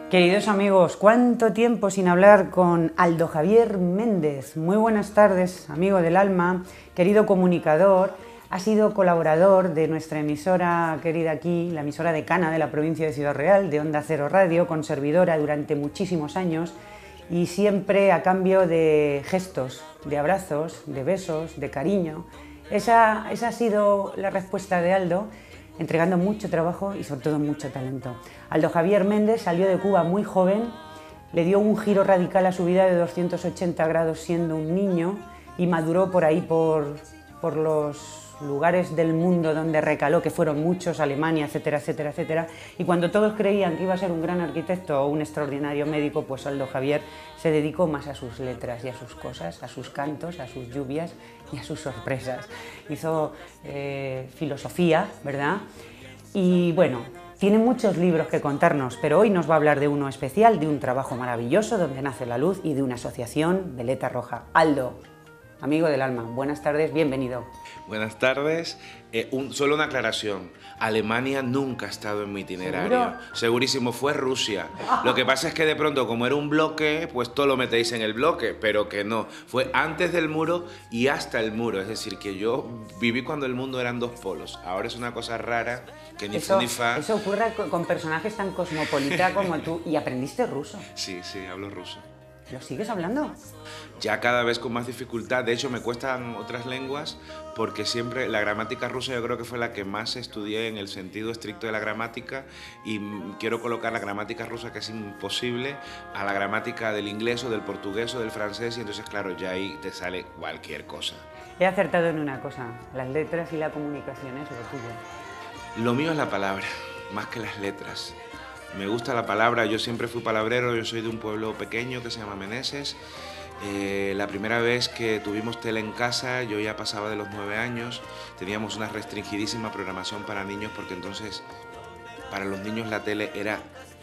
Queridos amigos, ¿cuánto tiempo sin hablar con Aldo Javier Méndez? Muy buenas tardes, amigo del alma, querido comunicador. Ha sido colaborador de nuestra emisora querida aquí, la emisora decana de la provincia de Ciudad Real, de Onda Cero Radio, con servidora durante muchísimos años y siempre a cambio de gestos, de abrazos, de besos, de cariño. Esa ha sido la respuesta de Aldo, entregando mucho trabajo y sobre todo mucho talento. Aldo Javier Méndez salió de Cuba muy joven, le dio un giro radical a su vida de 280 grados siendo un niño y maduró por ahí, por los lugares del mundo donde recaló, que fueron muchos, Alemania, etcétera, etcétera, etcétera. Y cuando todos creían que iba a ser un gran arquitecto o un extraordinario médico, pues Aldo Javier se dedicó más a sus letras y a sus cosas, a sus cantos, a sus lluvias y a sus sorpresas. Hizo filosofía, ¿verdad? Y bueno, tiene muchos libros que contarnos, pero hoy nos va a hablar de uno especial, de un trabajo maravilloso donde nace la luz y de una asociación, Veleta Roja. Aldo, amigo del alma, buenas tardes, bienvenido. Buenas tardes. Solo una aclaración. Alemania nunca ha estado en mi itinerario. ¿Seguro? Segurísimo, fue Rusia. Lo que pasa es que de pronto, como era un bloque, pues todo lo metéis en el bloque, pero que no. Fue antes del muro y hasta el muro. Es decir, que yo viví cuando el mundo eran dos polos. Ahora es una cosa rara que ni fu ni fa. Eso ocurre con personajes tan cosmopolita como tú. ¿Y aprendiste ruso? Sí, hablo ruso. ¿Lo sigues hablando? Ya cada vez con más dificultad. De hecho, me cuestan otras lenguas porque siempre la gramática rusa yo creo que fue la que más estudié en el sentido estricto de la gramática y quiero colocar la gramática rusa, que es imposible, a la gramática del inglés o del portugués o del francés y entonces, claro, ya ahí te sale cualquier cosa. He acertado en una cosa, las letras y la comunicación es lo tuyo. Lo mío es la palabra, más que las letras. Me gusta la palabra, yo siempre fui palabrero, yo soy de un pueblo pequeño que se llama Meneses. La primera vez que tuvimos tele en casa, yo ya pasaba de los 9 años, teníamos una restringidísima programación para niños porque entonces para los niños la tele era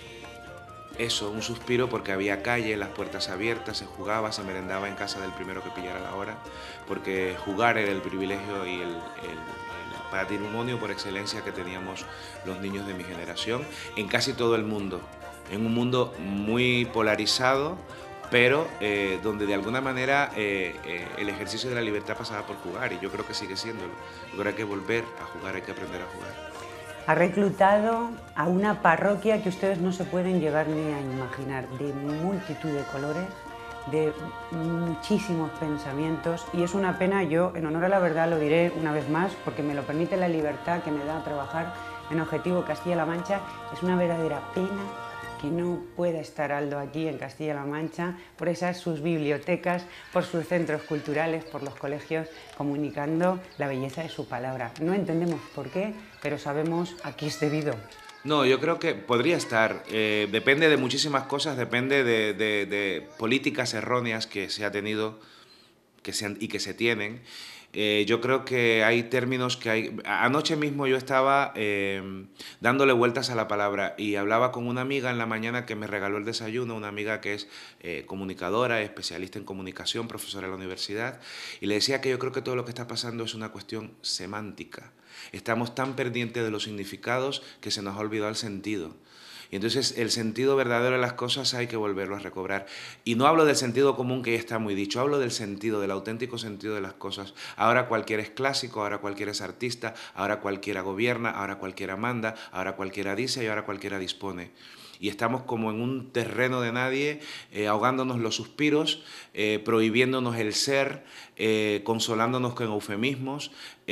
eso, un suspiro porque había calle, las puertas abiertas, se jugaba, se merendaba en casa del primero que pillara la hora, porque jugar era el privilegio y el patrimonio por excelencia que teníamos los niños de mi generación en casi todo el mundo, en un mundo muy polarizado, pero donde de alguna manera el ejercicio de la libertad pasaba por jugar y yo creo que sigue siéndolo. Yo creo que hay que volver a jugar, hay que aprender a jugar. Ha reclutado a una parroquia que ustedes no se pueden llegar ni a imaginar, de multitud de colores, de muchísimos pensamientos, y es una pena, yo en honor a la verdad lo diré una vez más, porque me lo permite la libertad que me da trabajar en Objetivo Castilla-La Mancha. Es una verdadera pena que no pueda estar Aldo aquí en Castilla-La Mancha, por esas sus bibliotecas, por sus centros culturales, por los colegios, comunicando la belleza de su palabra. No entendemos por qué, pero sabemos a qué es debido. No, yo creo que podría estar. Depende de muchísimas cosas, depende de políticas erróneas que se ha tenido y que se tienen. Yo creo que hay términos que hay... Anoche mismo yo estaba dándole vueltas a la palabra y hablaba con una amiga en la mañana que me regaló el desayuno, una amiga que es comunicadora, especialista en comunicación, profesora de la universidad, y le decía que yo creo que todo lo que está pasando es una cuestión semántica. Estamos tan pendientes de los significados que se nos ha olvidado el sentido. Y entonces el sentido verdadero de las cosas hay que volverlo a recobrar. Y no hablo del sentido común que ya está muy dicho, hablo del sentido, del auténtico sentido de las cosas. Ahora cualquiera es clásico, ahora cualquiera es artista, ahora cualquiera gobierna, ahora cualquiera manda, ahora cualquiera dice y ahora cualquiera dispone. Y estamos como en un terreno de nadie, ahogándonos los suspiros, prohibiéndonos el ser, consolándonos con eufemismos,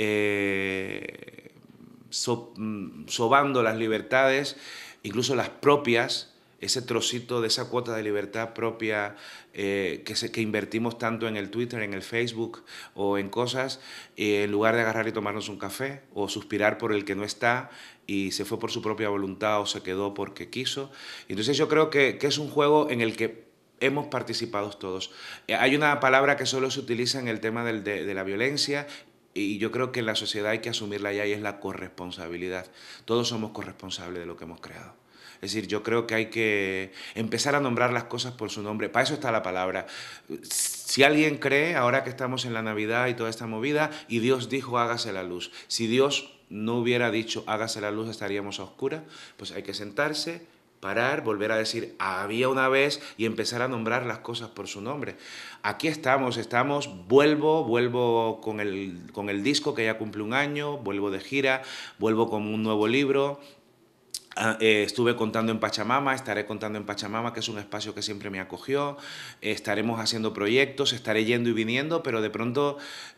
sobando las libertades, incluso las propias, ese trocito de esa cuota de libertad propia que invertimos tanto en el Twitter, en el Facebook o en cosas, en lugar de agarrar y tomarnos un café o suspirar por el que no está y se fue por su propia voluntad o se quedó porque quiso. Entonces yo creo que es un juego en el que hemos participado todos. Hay una palabra que solo se utiliza en el tema de la violencia y yo creo que en la sociedad hay que asumirla ya y es la corresponsabilidad. Todos somos corresponsables de lo que hemos creado. Es decir, yo creo que hay que empezar a nombrar las cosas por su nombre. Para eso está la palabra. Si alguien cree, ahora que estamos en la Navidad y toda esta movida, y Dios dijo hágase la luz. Si Dios no hubiera dicho hágase la luz, estaríamos a oscuras, pues hay que sentarse, parar, volver a decir había una vez y empezar a nombrar las cosas por su nombre. Aquí estamos, vuelvo con el disco que ya cumple un año, vuelvo de gira, vuelvo con un nuevo libro. Estuve contando en Pachamama, estaré contando en Pachamama, que es un espacio que siempre me acogió. Estaremos haciendo proyectos, estaré yendo y viniendo, pero de pronto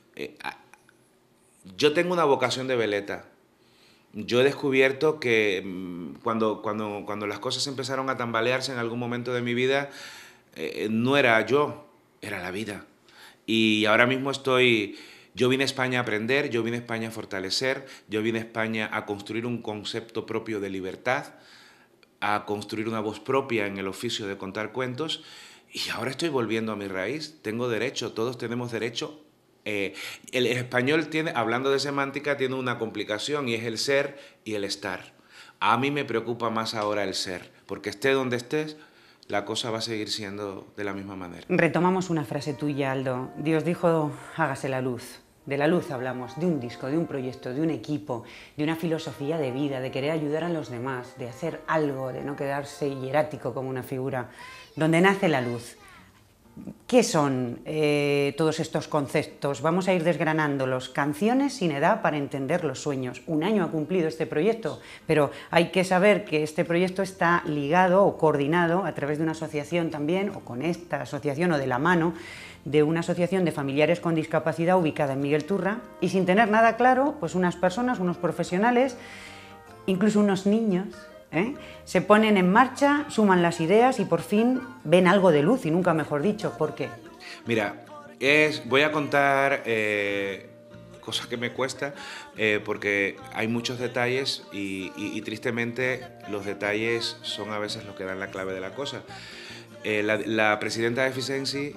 yo tengo una vocación de veleta. Yo he descubierto que cuando las cosas empezaron a tambalearse en algún momento de mi vida, no era yo, era la vida. Y ahora mismo yo vine a España a aprender, yo vine a España a fortalecer, yo vine a España a construir un concepto propio de libertad, a construir una voz propia en el oficio de contar cuentos, y ahora estoy volviendo a mi raíz. Tengo derecho, todos tenemos derecho. El español tiene, hablando de semántica, tiene una complicación y es el ser y el estar. A mí me preocupa más ahora el ser, porque esté donde estés, la cosa va a seguir siendo de la misma manera. Retomamos una frase tuya, Aldo. Dios dijo, hágase la luz. De la luz hablamos, de un disco, de un proyecto, de un equipo, de una filosofía de vida, de querer ayudar a los demás, de hacer algo, de no quedarse hierático como una figura, donde nace la luz. ¿Qué son todos estos conceptos? Vamos a ir desgranándolos. Canciones sin edad para entender los sueños. Un año ha cumplido este proyecto, pero hay que saber que este proyecto está ligado o coordinado a través de una asociación también, o con esta asociación o de la mano, de una asociación de familiares con discapacidad ubicada en Miguel Turra, y sin tener nada claro, pues unas personas, unos profesionales, incluso unos niños, se ponen en marcha, suman las ideas y por fin ven algo de luz, y nunca mejor dicho. ¿Por qué? Mira, voy a contar cosas que me cuesta porque hay muchos detalles y tristemente los detalles son a veces los que dan la clave de la cosa. La presidenta de Fisensi,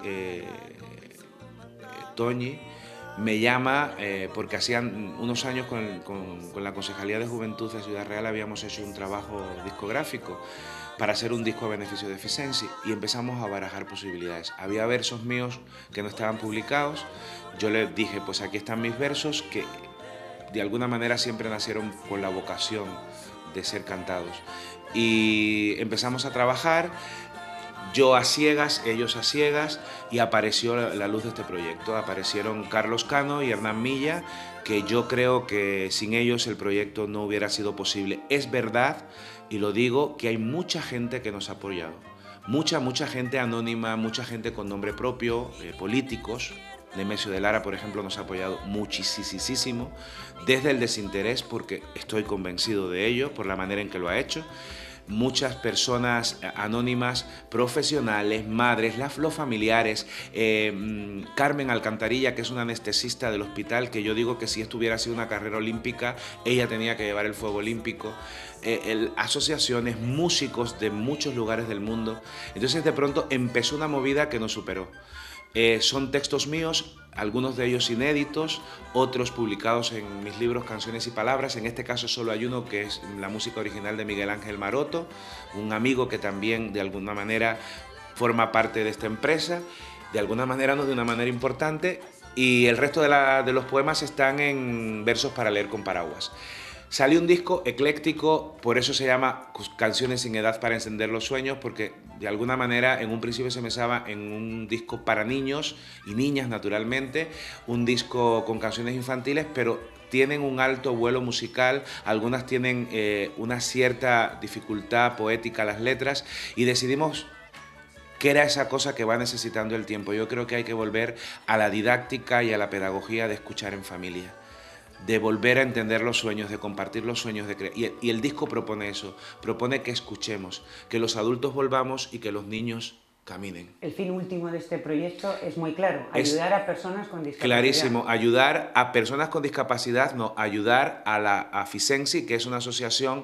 Toñi, me llama porque hacían unos años con la Concejalía de Juventud de Ciudad Real habíamos hecho un trabajo discográfico para hacer un disco a beneficio de Fisensi y empezamos a barajar posibilidades. Había versos míos que no estaban publicados, yo le dije, pues aquí están mis versos que de alguna manera siempre nacieron con la vocación de ser cantados. Y empezamos a trabajar, yo a ciegas, ellos a ciegas, y apareció la luz de este proyecto. Aparecieron Carlos Cano y Hernán Milla, que yo creo que sin ellos el proyecto no hubiera sido posible. Es verdad, y lo digo, que hay mucha gente que nos ha apoyado. Mucha gente anónima, mucha gente con nombre propio, políticos. Nemesio de Lara, por ejemplo, nos ha apoyado muchísimo, desde el desinterés, porque estoy convencido de ello, por la manera en que lo ha hecho. Muchas personas anónimas, profesionales, madres, los familiares, Carmen Alcantarilla, que es una anestesista del hospital, que yo digo que si esto hubiera sido una carrera olímpica, ella tenía que llevar el fuego olímpico, asociaciones, músicos de muchos lugares del mundo. Entonces de pronto empezó una movida que nos superó. Son textos míos, algunos de ellos inéditos, otros publicados en mis libros Canciones y Palabras. En este caso solo hay uno que es la música original de Miguel Ángel Maroto, un amigo que también de alguna manera forma parte de esta empresa, de alguna manera no de una manera importante, y el resto de los poemas están en versos para leer con paraguas. Salió un disco ecléctico, por eso se llama Canciones sin edad para encender los sueños, porque de alguna manera en un principio se pensaba en un disco para niños y niñas naturalmente, un disco con canciones infantiles, pero tienen un alto vuelo musical, algunas tienen una cierta dificultad poética las letras, y decidimos que era esa cosa que va necesitando el tiempo. Yo creo que hay que volver a la didáctica y a la pedagogía de escuchar en familia, de volver a entender los sueños, de compartir los sueños, y el disco propone eso, propone que escuchemos, que los adultos volvamos y que los niños caminen. El fin último de este proyecto es muy claro, ayudar a personas con discapacidad. Clarísimo, ayudar a personas con discapacidad, no, ayudar a Fisensi, que es una asociación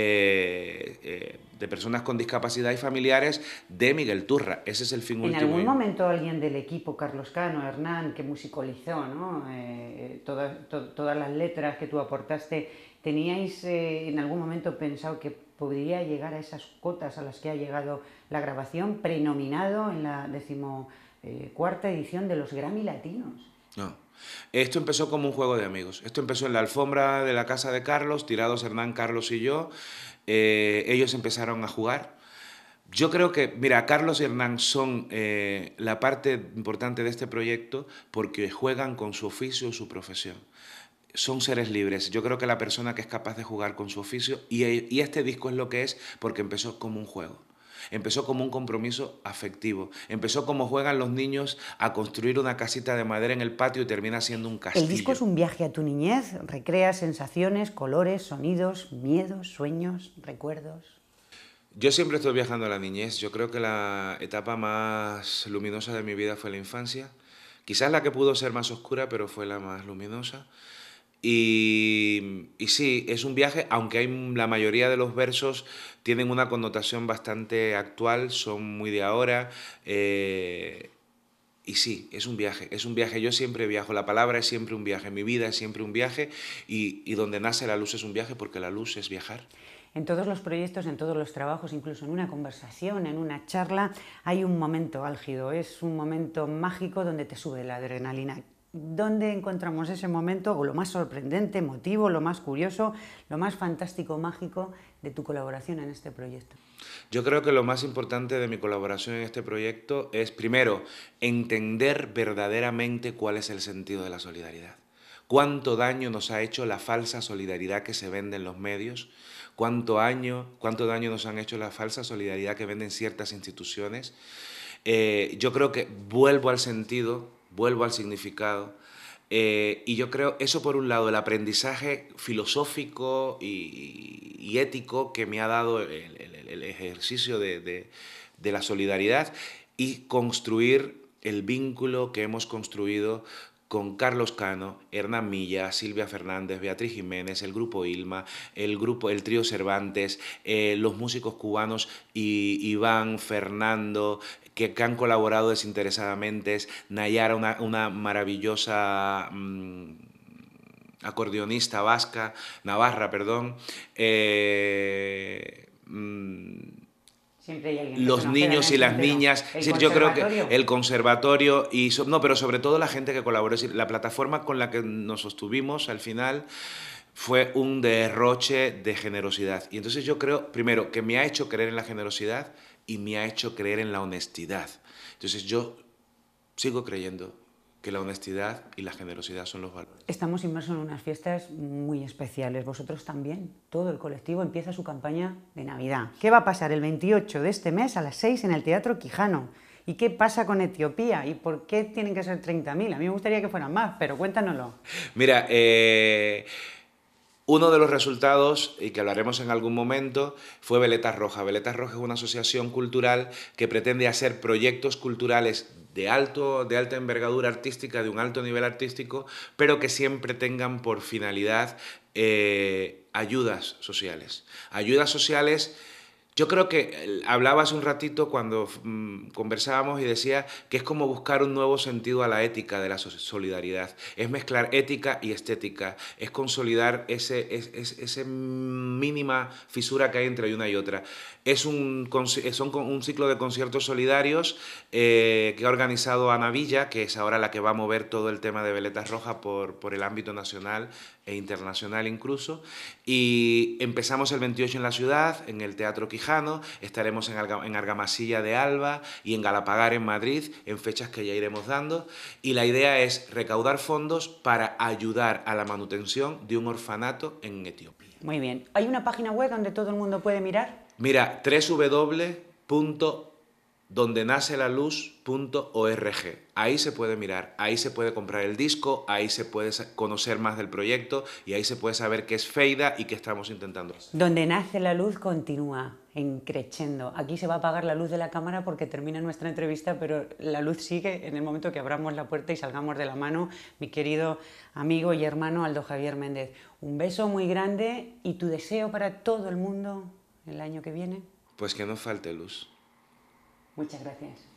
de personas con discapacidad y familiares de Miguel Turra. Ese es el fin último. En algún momento alguien del equipo, Carlos Cano, Hernán, que musicalizó, ¿no? Todas las letras que tú aportaste, ¿teníais en algún momento pensado que podría llegar a esas cotas a las que ha llegado la grabación, prenominado en la 14ª edición de los Grammy Latinos? No. Esto empezó como un juego de amigos. Esto empezó en la alfombra de la casa de Carlos, tirados Hernán, Carlos y yo. Ellos empezaron a jugar. Yo creo que, mira, Carlos y Hernán son la parte importante de este proyecto porque juegan con su oficio y su profesión. Son seres libres. Yo creo que la persona que es capaz de jugar con su oficio, y este disco es lo que es porque empezó como un juego. Empezó como un compromiso afectivo. Empezó como juegan los niños a construir una casita de madera en el patio y termina siendo un castillo. El disco es un viaje a tu niñez, recrea sensaciones, colores, sonidos, miedos, sueños, recuerdos. Yo siempre estoy viajando a la niñez. Yo creo que la etapa más luminosa de mi vida fue la infancia. Quizás la que pudo ser más oscura, pero fue la más luminosa. Y sí, es un viaje, aunque la mayoría de los versos tienen una connotación bastante actual, son muy de ahora. Y sí, es un viaje, es un viaje. Yo siempre viajo, la palabra es siempre un viaje, mi vida es siempre un viaje y donde nace la luz es un viaje porque la luz es viajar. En todos los proyectos, en todos los trabajos, incluso en una conversación, en una charla, hay un momento álgido, es un momento mágico donde te sube la adrenalina. ¿Dónde encontramos ese momento, o lo más sorprendente, emotivo, lo más curioso, lo más fantástico, mágico de tu colaboración en este proyecto? Yo creo que lo más importante de mi colaboración en este proyecto es, primero, entender verdaderamente cuál es el sentido de la solidaridad. ¿Cuánto daño nos ha hecho la falsa solidaridad que se vende en los medios? ¿Cuánto daño nos han hecho la falsa solidaridad que venden ciertas instituciones? Yo creo que vuelvo al sentido, vuelvo al significado, y yo creo, eso por un lado, el aprendizaje filosófico y ético que me ha dado el ejercicio de la solidaridad y construir el vínculo que hemos construido con Carlos Cano, Hernán Milla, Silvia Fernández, Beatriz Jiménez, el grupo Ilma, el trío Cervantes, los músicos cubanos Iván, Fernando, que han colaborado desinteresadamente, Nayara, una maravillosa acordeonista vasca, navarra, perdón, Siempre hay alguien los niños y las niñas, es decir, yo creo que el conservatorio no, pero sobre todo la gente que colaboró, es decir, la plataforma con la que nos sostuvimos al final fue un derroche de generosidad. Y entonces yo creo, primero, que me ha hecho creer en la generosidad y me ha hecho creer en la honestidad. Entonces yo sigo creyendo que la honestidad y la generosidad son los valores. Estamos inmersos en unas fiestas muy especiales, vosotros también. Todo el colectivo empieza su campaña de Navidad. ¿Qué va a pasar el 28 de este mes a las 6 en el Teatro Quijano? ¿Y qué pasa con Etiopía? ¿Y por qué tienen que ser 30.000? A mí me gustaría que fueran más, pero cuéntanoslo. Mira, uno de los resultados, y que hablaremos en algún momento, fue Veletas Roja. Veletas Roja es una asociación cultural que pretende hacer proyectos culturales de alta envergadura artística, de un alto nivel artístico, pero que siempre tengan por finalidad ayudas sociales. Ayudas sociales. Yo creo que hablaba hace un ratito cuando conversábamos y decía que es como buscar un nuevo sentido a la ética de la solidaridad. Es mezclar ética y estética, es consolidar esa mínima fisura que hay entre una y otra. Son un ciclo de conciertos solidarios que ha organizado Ana Villa, que es ahora la que va a mover todo el tema de Veletas Rojas por el ámbito nacional e internacional incluso. Y empezamos el 28 en la ciudad, en el Teatro Quijano, estaremos en Argamasilla de Alba y en Galapagar en Madrid, en fechas que ya iremos dando. Y la idea es recaudar fondos para ayudar a la manutención de un orfanato en Etiopía. Muy bien. ¿Hay una página web donde todo el mundo puede mirar? Mira, www.dondenacelaluz.org. Ahí se puede mirar, ahí se puede comprar el disco, ahí se puede conocer más del proyecto y ahí se puede saber qué es Feida y qué estamos intentando hacer. Donde nace la luz continúa, creciendo. Aquí se va a apagar la luz de la cámara porque termina nuestra entrevista, pero la luz sigue en el momento que abramos la puerta y salgamos de la mano. Mi querido amigo y hermano Aldo Javier Méndez, un beso muy grande y tu deseo para todo el mundo el año que viene. Pues que no falte luz. Muchas gracias.